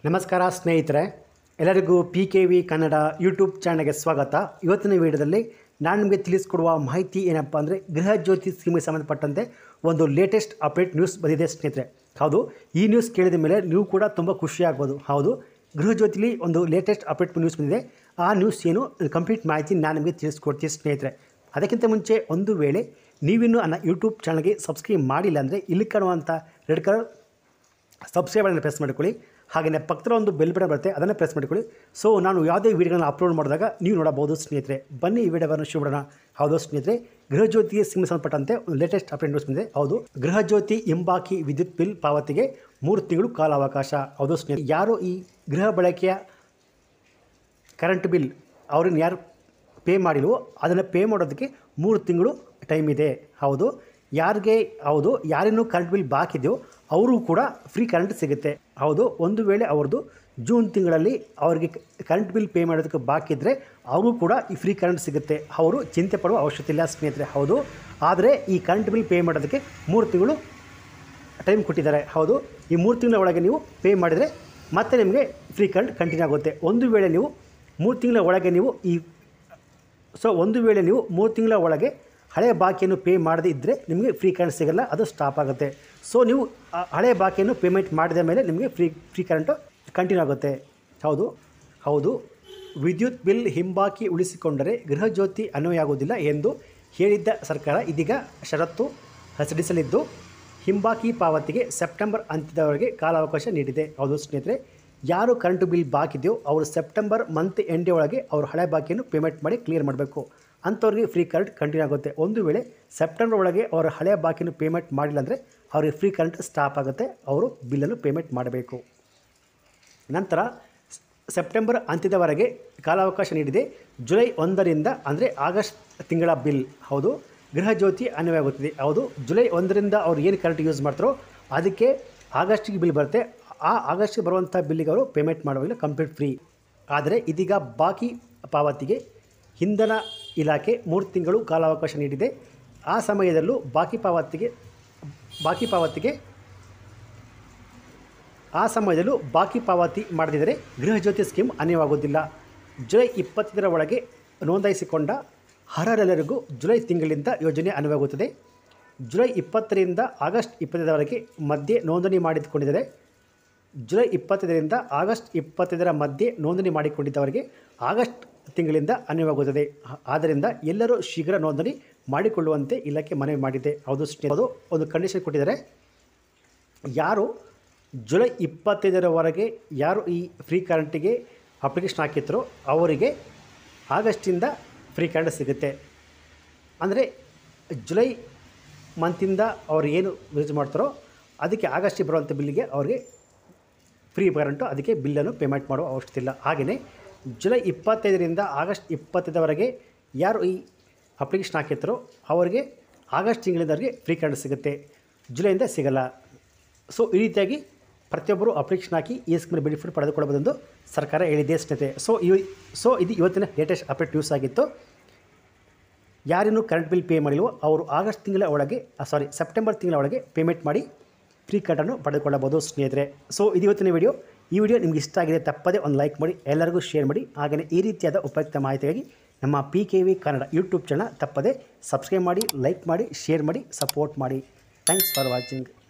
ನಮಸ್ಕಾರ ಸ್ನೇಹಿತರೆ, ಎಲ್ಲರಿಗೂ PKV ಕನ್ನಡ ಯೂಟ್ಯೂಬ್ ಚಾನಲ್ಗೆ ಸ್ವಾಗತ. ಇವತ್ತಿನ ವಿಡಿಯೋದಲ್ಲಿ ನಾನು ನಿಮಗೆ ತಿಳಿಸ್ಕೊಡುವ ಮಾಹಿತಿ ಏನಪ್ಪ ಅಂದರೆ, ಗೃಹ ಜ್ಯೋತಿ ಸ್ಕೀಮಿಗೆ ಸಂಬಂಧಪಟ್ಟಂತೆ ಒಂದು ಲೇಟೆಸ್ಟ್ ಅಪ್ಡೇಟ್ ನ್ಯೂಸ್ ಬಂದಿದೆ ಸ್ನೇಹಿತರೆ. ಹೌದು, ಈ ನ್ಯೂಸ್ ಕೇಳಿದ ಮೇಲೆ ನೀವು ಕೂಡ ತುಂಬ ಖುಷಿಯಾಗ್ಬೋದು. ಹೌದು, ಗೃಹ ಜ್ಯೋತಿಲಿ ಒಂದು ಲೇಟೆಸ್ಟ್ ಅಪ್ಡೇಟ್ ನ್ಯೂಸ್ ಬಂದಿದೆ. ಆ ನ್ಯೂಸ್ ಏನು ಕಂಪ್ಲೀಟ್ ಮಾಹಿತಿ ನಾನು ನಿಮಗೆ ತಿಳಿಸ್ಕೊಡ್ತೀನಿ ಸ್ನೇಹಿತರೆ. ಅದಕ್ಕಿಂತ ಮುಂಚೆ ಒಂದು ವೇಳೆ ನೀವಿನ್ನೂ ನನ್ನ ಯೂಟ್ಯೂಬ್ ಚಾನಲ್ಗೆ ಸಬ್ಸ್ಕ್ರೈಬ್ ಮಾಡಿಲ್ಲ ಅಂದರೆ ಇಲ್ಲಿ ಕಾಣುವಂಥ ರೆಡ್ ಕಲರ್ ಸಬ್ಸ್ಕ್ರೈಬ್ ಅನ್ನು ಪ್ರೆಸ್ ಮಾಡಿಕೊಳ್ಳಿ. ಹಾಗೆಯೇ ಪಕ್ಕದ ಒಂದು ಬೆಲ್ ಬಟನ್ ಬರುತ್ತೆ, ಅದನ್ನು ಪ್ರೆಸ್ ಮಾಡಿಕೊಳ್ಳಿ. ಸೊ ನಾನು ಯಾವುದೇ ವೀಡಿಯೋಗಳನ್ನು ಅಪ್ಲೋಡ್ ಮಾಡಿದಾಗ ನೀವು ನೋಡಬಹುದು ಸ್ನೇಹಿತರೆ. ಬನ್ನಿ ಈ ವಿಡಿಯೋವನ್ನು ಶುರು ಮಾಡೋಣ. ಹೌದು ಸ್ನೇಹಿತರೆ, ಗೃಹ ಜ್ಯೋತಿ ಸ್ಕೀಮ್ಗೆ ಸಂಬಂಧಪಟ್ಟಂತೆ ಒಂದು ಲೇಟೆಸ್ಟ್ ಅಪ್ಡೇಟ್ ನ್ಯೂಸ್ ಬಂದಿದೆ. ಹೌದು, ಗೃಹ ಜ್ಯೋತಿ ಹಿಂಬಾಕಿ ವಿದ್ಯುತ್ ಬಿಲ್ ಪಾವತಿಗೆ 3 ತಿಂಗಳು ಕಾಲಾವಕಾಶ. ಹೌದು ಸ್ನೇಹಿತರೆ, ಯಾರು ಈ ಗೃಹ ಬಳಕೆಯ ಕರೆಂಟ್ ಬಿಲ್ ಅವ್ರನ್ನ ಯಾರು ಪೇ ಮಾಡಿಲ್ವೋ ಅದನ್ನು ಪೇ ಮಾಡೋದಕ್ಕೆ 3 ತಿಂಗಳು ಟೈಮ್ ಇದೆ. ಹೌದು, ಯಾರಿನ್ನೂ ಕರೆಂಟ್ ಬಿಲ್ ಬಾಕಿ ಇದೆಯೋ ಅವರು ಕೂಡ ಫ್ರೀ ಕರೆಂಟ್ ಸಿಗುತ್ತೆ. ಹೌದು, ಒಂದು ವೇಳೆ ಅವ್ರದ್ದು ಜೂನ್ ತಿಂಗಳಲ್ಲಿ ಅವರಿಗೆ ಕರೆಂಟ್ ಬಿಲ್ ಪೇ ಮಾಡೋದಕ್ಕೆ ಬಾಕಿ ಇದ್ದರೆ ಅವರು ಕೂಡ ಈ ಫ್ರೀ ಕರೆಂಟ್ ಸಿಗುತ್ತೆ. ಅವರು ಚಿಂತೆ ಪಡುವ ಅವಶ್ಯಕತೆ ಇಲ್ಲ ಸ್ನೇಹಿತರೆ. ಹೌದು, ಆದರೆ ಈ ಕರೆಂಟ್ ಬಿಲ್ ಪೇ ಮಾಡೋದಕ್ಕೆ 3 ತಿಂಗಳು ಟೈಮ್ ಕೊಟ್ಟಿದ್ದಾರೆ. ಹೌದು, ಈ 3 ತಿಂಗಳ ಒಳಗೆ ನೀವು ಪೇ ಮಾಡಿದರೆ ಮತ್ತೆ ನಿಮಗೆ ಫ್ರೀ ಕರೆಂಟ್ ಕಂಟಿನ್ಯೂ ಆಗುತ್ತೆ. ಒಂದು ವೇಳೆ ನೀವು 3 ತಿಂಗಳ ಒಳಗೆ ನೀವು ಒಂದು ವೇಳೆ ನೀವು 3 ತಿಂಗಳ ಒಳಗೆ ಹಳೆಯ ಬಾಕಿಯನ್ನು ಪೇ ಮಾಡದೇ ಇದ್ದರೆ ನಿಮಗೆ ಫ್ರೀ ಕರೆಂಟ್ ಸಿಗಲ್ಲ, ಅದು ಸ್ಟಾಪ್ ಆಗುತ್ತೆ. ಸೊ ನೀವು ಹಳೆಯ ಬಾಕಿಯನ್ನು ಪೇಮೆಂಟ್ ಮಾಡಿದ ಮೇಲೆ ನಿಮಗೆ ಫ್ರೀ ಕರೆಂಟು ಕಂಟಿನ್ಯೂ ಆಗುತ್ತೆ. ಹೌದು, ವಿದ್ಯುತ್ ಬಿಲ್ ಹಿಂಬಾಕಿ ಉಳಿಸಿಕೊಂಡರೆ ಗೃಹ ಜ್ಯೋತಿ ಅನ್ವಯವಾಗುವುದಿಲ್ಲ ಎಂದು ಹೇಳಿದ್ದ ಸರ್ಕಾರ ಇದೀಗ ಷರತ್ತು ಸಡಿಲಿಸಲಿದ್ದು, ಹಿಂಬಾಕಿ ಪಾವತಿಗೆ ಸೆಪ್ಟೆಂಬರ್ ಅಂತ್ಯದವರೆಗೆ ಕಾಲಾವಕಾಶ ನೀಡಿದೆ. ಹೌದು ಸ್ನೇಹಿತರೆ, ಯಾರು ಕರೆಂಟ್ ಬಿಲ್ ಬಾಕಿ ಇದೆಯೋ ಅವರು ಸೆಪ್ಟೆಂಬರ್ ಮಂತ್ ಎಂಡ್ ಒಳಗೆ ಅವರು ಹಳೆ ಬಾಕಿಯನ್ನು ಪೇಮೆಂಟ್ ಮಾಡಿ ಕ್ಲಿಯರ್ ಮಾಡಬೇಕು. ಅಂಥವ್ರಿಗೆ ಫ್ರೀ ಕರೆಂಟ್ ಕಂಟಿನ್ಯೂ ಆಗುತ್ತೆ. ಒಂದು ವೇಳೆ ಸೆಪ್ಟೆಂಬರ್ ಒಳಗೆ ಅವರ ಹಳೆಯ ಬಾಕಿಯನ್ನು ಪೇಮೆಂಟ್ ಮಾಡಿಲ್ಲ ಅಂದರೆ ಅವರಿಗೆ ಫ್ರೀ ಕರೆಂಟ್ ಸ್ಟಾಪ್ ಆಗುತ್ತೆ. ಅವರು ಬಿಲ್ಲನ್ನು ಪೇಮೆಂಟ್ ಮಾಡಬೇಕು. ನಂತರ ಸೆಪ್ಟೆಂಬರ್ ಅಂತ್ಯದವರೆಗೆ ಕಾಲಾವಕಾಶ ನೀಡಿದೆ. ಜುಲೈ 1ರಿಂದ ಅಂದರೆ ಆಗಸ್ಟ್ ತಿಂಗಳ ಬಿಲ್ ಹೌದು ಗೃಹ ಜ್ಯೋತಿ ಅನ್ವಯವಾಗುತ್ತದೆ. ಹೌದು, ಜುಲೈ 1ರಿಂದ ಅವ್ರು ಏನು ಕರೆಂಟ್ ಯೂಸ್ ಮಾಡ್ತಾರೋ ಅದಕ್ಕೆ ಆಗಸ್ಟಿಗೆ ಬಿಲ್ ಬರುತ್ತೆ. ಆ ಆಗಸ್ಟಿಗೆ ಬರುವಂಥ ಬಿಲ್ಲಿಗೆ ಅವರು ಪೇಮೆಂಟ್ ಮಾಡುವಾಗಿಲ್ಲ, ಕಂಪ್ಲೀಟ್ ಫ್ರೀ. ಆದರೆ ಇದೀಗ ಬಾಕಿ ಪಾವತಿಗೆ ಇಂಧನ ಇಲಾಖೆ 3 ತಿಂಗಳು ಕಾಲಾವಕಾಶ ನೀಡಿದೆ. ಆ ಸಮಯದಲ್ಲೂ ಬಾಕಿ ಪಾವತಿ ಮಾಡದಿದ್ದರೆ ಗೃಹ ಜ್ಯೋತಿ ಸ್ಕೀಮ್ ಅನ್ವಯವಾಗುವುದಿಲ್ಲ. ಜುಲೈ 25ರ ಒಳಗೆ ನೋಂದಾಯಿಸಿಕೊಂಡ ಅರ್ಹರೆಲ್ಲರಿಗೂ ಜುಲೈ ತಿಂಗಳಿಂದ ಯೋಜನೆ ಅನ್ವಯವಾಗುತ್ತದೆ. ಜುಲೈ 20ರಿಂದ ಆಗಸ್ಟ್ 25ರವರೆಗೆ ಮಧ್ಯೆ ನೋಂದಣಿ ಮಾಡಿಕೊಂಡಿದ್ದರೆ ಜುಲೈ 25ರಿಂದ ಆಗಸ್ಟ್ 25ರ ಮಧ್ಯೆ ನೋಂದಣಿ ಮಾಡಿಕೊಂಡಿದ್ದವರಿಗೆ ಆಗಸ್ಟ್ ತಿಂಗಳಿಂದ ಅನ್ವಯವಾಗುತ್ತದೆ. ಆದ್ದರಿಂದ ಎಲ್ಲರೂ ಶೀಘ್ರ ನೋಂದಣಿ ಮಾಡಿಕೊಳ್ಳುವಂತೆ ಇಲಾಖೆ ಮನವಿ ಮಾಡಿದೆ. ಹೌದು, ಒಂದು ಕಂಡೀಷನ್ ಕೊಟ್ಟಿದ್ದಾರೆ. ಯಾರು ಜುಲೈ 25ರವರೆಗೆ ಯಾರು ಈ ಫ್ರೀ ಕರೆಂಟಿಗೆ ಅಪ್ಲಿಕೇಶನ್ ಹಾಕಿತ್ತರೋ ಅವರಿಗೆ ಆಗಸ್ಟಿಂದ ಫ್ರೀ ಕರೆಂಟ್ ಸಿಗುತ್ತೆ. ಅಂದರೆ ಜುಲೈ ಮಂತಿಂದ ಅವರು ಏನು ಯೂಸ್ ಮಾಡ್ತಾರೋ ಅದಕ್ಕೆ ಆಗಸ್ಟಿಗೆ ಬರುವಂಥ ಬಿಲ್ಲಿಗೆ ಅವರಿಗೆ ಫ್ರೀ ಕರೆಂಟು, ಅದಕ್ಕೆ ಬಿಲ್ಲನ್ನು ಪೇಮೆಂಟ್ ಮಾಡುವ ಅವಶ್ಯಕತೆ ಇಲ್ಲ. ಹಾಗೆಯೇ ಜುಲೈ 25ರಿಂದ ಆಗಸ್ಟ್ 25ರವರೆಗೆ ಯಾರು ಈ ಅಪ್ಲಿಕೇಶನ್ ಹಾಕಿರ್ತಾರೋ ಅವರಿಗೆ ಆಗಸ್ಟ್ ತಿಂಗಳಿಂದವರೆಗೆ ಫ್ರೀ ಕರೆಂಟ್ ಸಿಗುತ್ತೆ, ಜುಲೈಯಿಂದ ಸಿಗಲ್ಲ. ಸೊ ಈ ರೀತಿಯಾಗಿ ಪ್ರತಿಯೊಬ್ಬರು ಅಪ್ಲಿಕೇಶನ್ ಹಾಕಿ ಈ ಸ್ಕೀಮ್ ಬೆನಿಫಿಟ್ ಪಡೆದುಕೊಳ್ಳಬಹುದೆಂದು ಸರ್ಕಾರ ಹೇಳಿದೆ ಸ್ನೇಹಿತರೆ. ಸೊ ಇದು ಇವತ್ತಿನ ಲೇಟೆಸ್ಟ್ ಅಪ್ಡೇಟ್ ನ್ಯೂಸ್ ಆಗಿತ್ತು. ಯಾರಿನ್ನೂ ಕರೆಂಟ್ ಬಿಲ್ ಪೇ ಮಾಡಿಲ್ವೋ ಅವರು ಸೆಪ್ಟೆಂಬರ್ ತಿಂಗಳ ಒಳಗೆ ಪೇಮೆಂಟ್ ಮಾಡಿ ಫ್ರೀ ಕರೆಂಟನ್ನು ಪಡೆದುಕೊಳ್ಳಬಹುದು ಸ್ನೇಹಿತರೆ. ಸೊ ಇದು ಇವತ್ತಿನ ವಿಡಿಯೋ. ಈ ವಿಡಿಯೋ ನಿಮ್ಗೆ ಇಷ್ಟ ಆಗಿದೆ ತಪ್ಪದೇ ಒಂದು ಲೈಕ್ ಮಾಡಿ, ಎಲ್ಲರಿಗೂ ಶೇರ್ ಮಾಡಿ. ಹಾಗೆಯೇ ಈ ರೀತಿಯಾದ ಉಪಯುಕ್ತ ಮಾಹಿತಿಗಾಗಿ ನಮ್ಮ PKV ಕನ್ನಡ ಯೂಟ್ಯೂಬ್ ಚಾನಲ್ ತಪ್ಪದೇ ಸಬ್ಸ್ಕ್ರೈಬ್ ಮಾಡಿ, ಲೈಕ್ ಮಾಡಿ, ಶೇರ್ ಮಾಡಿ, ಸಪೋರ್ಟ್ ಮಾಡಿ. Thanks for watching.